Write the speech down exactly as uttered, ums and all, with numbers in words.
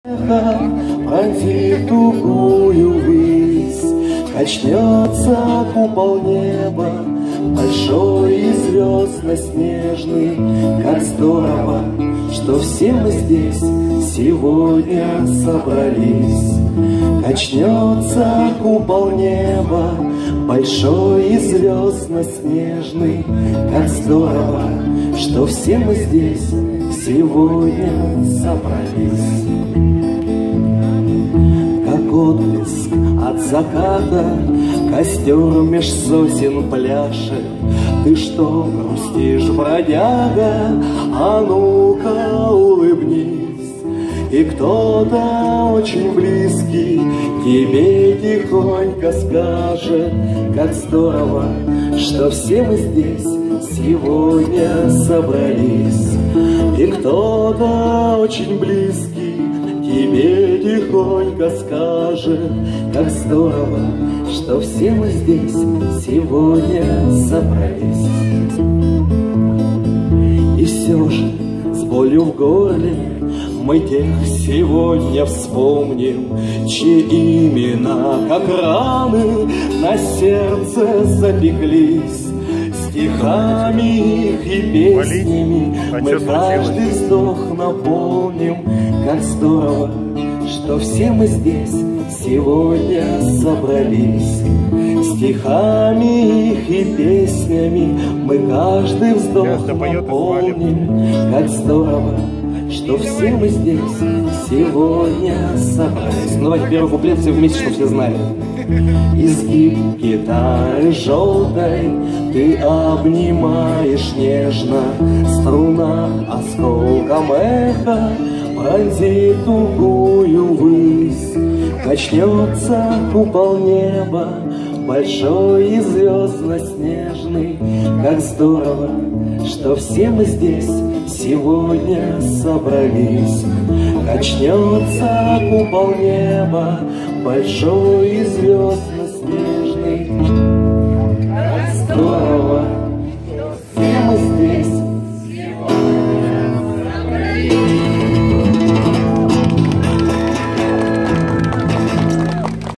Пронзит тугую высь, качнется купол неба, большой и звездно-снежный. Как здорово, что все мы здесь сегодня собрались. Качнется купол неба, большой и звездно-снежный. Как здорово, что все мы здесь сегодня собрались. Как отблеск от заката костер меж сосен пляшет. Ты что грустишь, бродяга? А ну-ка улыбнись. И кто-то очень близкий тебе тихонько скажет: как здорово, что все мы здесь сегодня собрались. И кто-то очень близкий тебе тихонько скажет: как здорово, что все мы здесь сегодня собрались. И все же с болью в горле мы тех сегодня вспомним, чьи имена, как раны, на сердце запеклись. Стихами их и песнями мы каждый вздох наполним. Как здорово, что все мы здесь сегодня собрались. Стихами их и песнями мы каждый вздох наполним. Как здорово, что все мы здесь сегодня собрались. Ну давайте первый куплет все вместе, чтобы все знали. Изгиб гитары желтой ты обнимаешь нежно, струна осколком эха пронзит тугую высь. Качнется купол неба, большой и звездно-снежный. Как здорово, что все мы здесь сегодня собрались. Качнется купол неба, большой и звездно-снежный. Как здорово, что все мы здесь